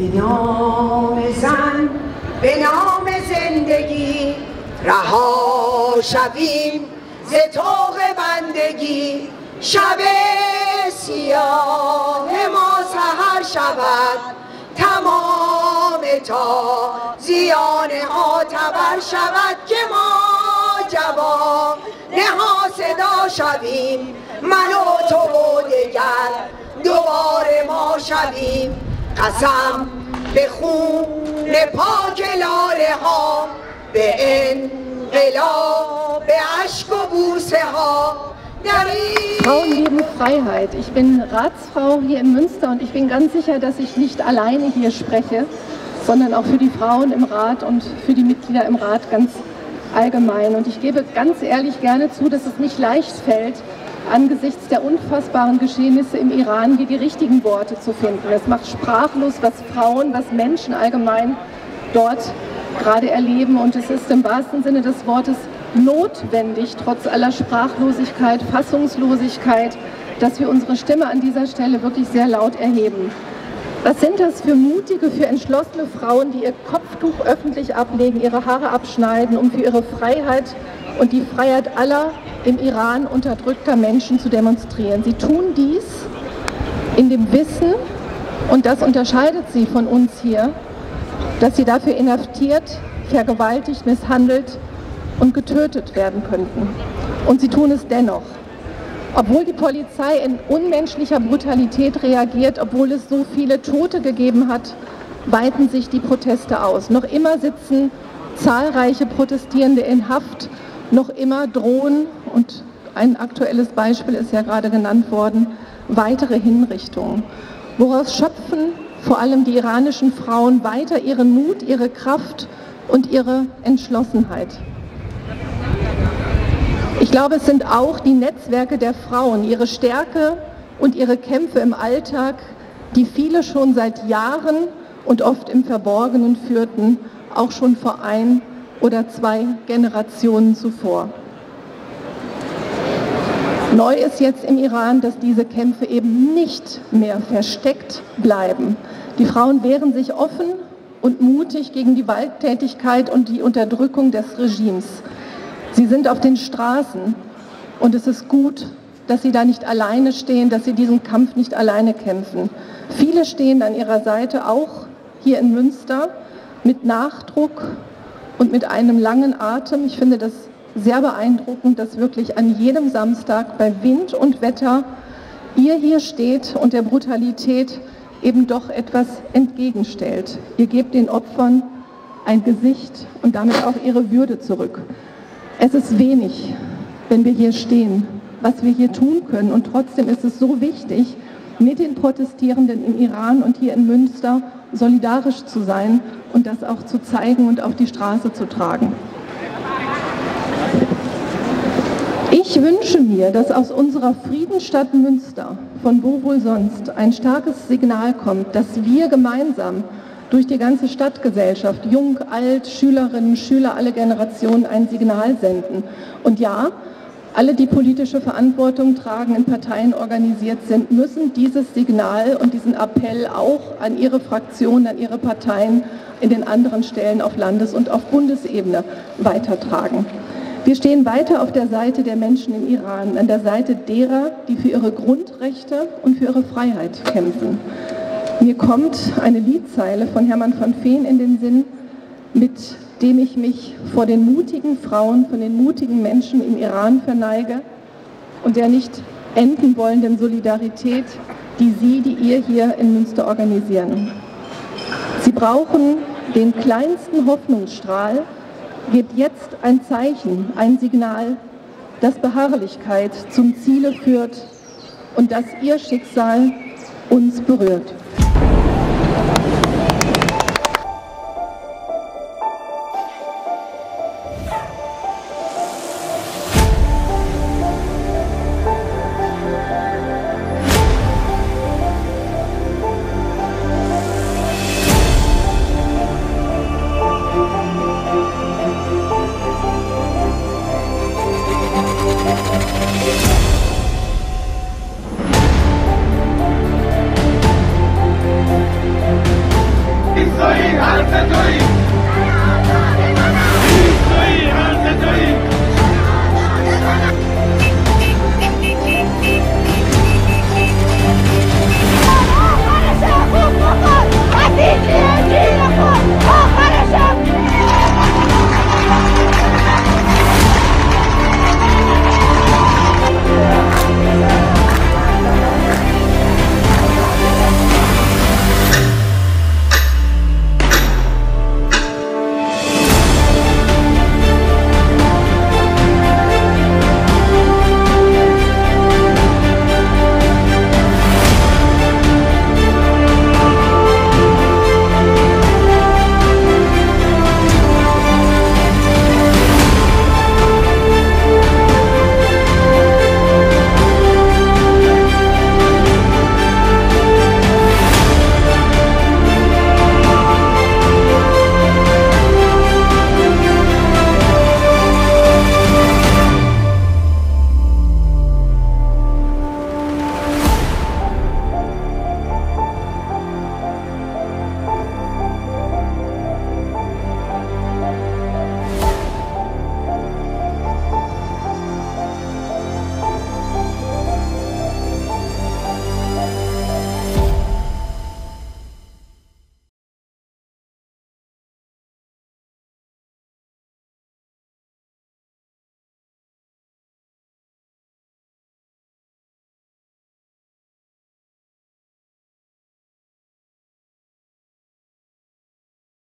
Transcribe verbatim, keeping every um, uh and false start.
به نام زن، به نام زندگی رها شویم ز طوق بندگی. شب سیاه ما سحر شود تمام تازیان معتبر شود که ما جوان ها صدا شویم، من و تو و دگر دوباره ما شویم. قسم به خون پاک لاله ها، به انقلاب، به اشک و بوسه ها. Frauen leben Freiheit. Ich bin Ratsfrau hier in Münster und ich bin ganz sicher, dass ich nicht alleine hier spreche, sondern auch für die Frauen im Rat und für die Mitglieder im Rat ganz allgemein. Und ich gebe ganz ehrlich gerne zu, dass es nicht leicht fällt, angesichts der unfassbaren Geschehnisse im Iran hier die richtigen Worte zu finden. Es macht sprachlos, was Frauen, was Menschen allgemein dort gerade erleben, und es ist im wahrsten Sinne des Wortes notwendig, trotz aller Sprachlosigkeit, Fassungslosigkeit, dass wir unsere Stimme an dieser Stelle wirklich sehr laut erheben. Was sind das für mutige, für entschlossene Frauen, die ihr Kopftuch öffentlich ablegen, ihre Haare abschneiden, um für ihre Freiheit und die Freiheit aller im Iran unterdrückter Menschen zu demonstrieren. Sie tun dies in dem Wissen, und das unterscheidet sie von uns hier, dass sie dafür inhaftiert, vergewaltigt, misshandelt und getötet werden könnten. Und sie tun es dennoch. Obwohl die Polizei in unmenschlicher Brutalität reagiert, obwohl es so viele Tote gegeben hat, weiten sich die Proteste aus. Noch immer sitzen zahlreiche Protestierende in Haft, noch immer drohen, und ein aktuelles Beispiel ist ja gerade genannt worden, weitere Hinrichtungen. Woraus schöpfen vor allem die iranischen Frauen weiter ihren Mut, ihre Kraft und ihre Entschlossenheit? Ich glaube, es sind auch die Netzwerke der Frauen, ihre Stärke und ihre Kämpfe im Alltag, die viele schon seit Jahren und oft im Verborgenen führten, auch schon vor ein oder zwei Generationen zuvor. Neu ist jetzt im Iran, dass diese Kämpfe eben nicht mehr versteckt bleiben. Die Frauen wehren sich offen und mutig gegen die Gewalttätigkeit und die Unterdrückung des Regimes. Sie sind auf den Straßen, und es ist gut, dass sie da nicht alleine stehen, dass sie diesen Kampf nicht alleine kämpfen. Viele stehen an ihrer Seite, auch hier in Münster, mit Nachdruck und mit einem langen Atem. Ich finde das sehr beeindruckend, dass wirklich an jedem Samstag bei Wind und Wetter ihr hier steht und der Brutalität eben doch etwas entgegenstellt. Ihr gebt den Opfern ein Gesicht und damit auch ihre Würde zurück. Es ist wenig, wenn wir hier stehen, was wir hier tun können, und trotzdem ist es so wichtig, mit den Protestierenden im Iran und hier in Münster solidarisch zu sein und das auch zu zeigen und auf die Straße zu tragen. Ich wünsche mir, dass aus unserer Friedensstadt Münster, von wo wohl sonst, ein starkes Signal kommt, dass wir gemeinsam durch die ganze Stadtgesellschaft, jung, alt, Schülerinnen, Schüler, alle Generationen, ein Signal senden. Und ja, alle, die politische Verantwortung tragen, in Parteien organisiert sind, müssen dieses Signal und diesen Appell auch an ihre Fraktionen, an ihre Parteien in den anderen Stellen auf Landes- und auf Bundesebene weitertragen. Wir stehen weiter auf der Seite der Menschen im Iran, an der Seite derer, die für ihre Grundrechte und für ihre Freiheit kämpfen. Mir kommt eine Liedzeile von Hermann von Feen in den Sinn, mit dem ich mich vor den mutigen Frauen, von den mutigen Menschen im Iran verneige und der nicht enden wollenden Solidarität, die Sie, die ihr hier in Münster organisieren. Sie brauchen den kleinsten Hoffnungsstrahl. Gebt jetzt ein Zeichen, ein Signal, das Beharrlichkeit zum Ziele führt und das Ihr Schicksal uns berührt.